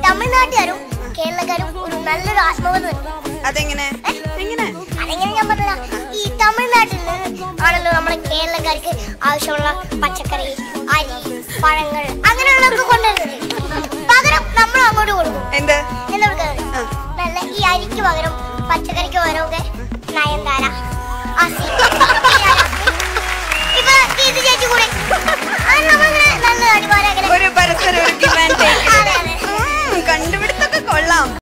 തമിഴ്നാട്ടുകാരും കേരളക്കാരും ഒരു നല്ലൊരു ആത്മബന്ധം. അതെങ്ങനെ അതെങ്ങനെ ഞാൻ പറഞ്ഞതാ. ഈ തമിഴ്നാട്ടിൽ നിന്ന് ആണല്ലോ നമ്മളെ കേരളക്കാർക്ക് ആവശ്യമുള്ള പച്ചക്കറി, അരി, പഴങ്ങൾ അങ്ങനെയുള്ളതൊക്കെ കൊണ്ടുവരുന്നത്. പകരം നമ്മൾ അങ്ങോട്ട് കൊടുക്കും. എന്താ നല്ല ഈ അരിക്ക് പകരം പച്ചക്കറിക്ക് പകരം ഒക്കെ നയൻതാര,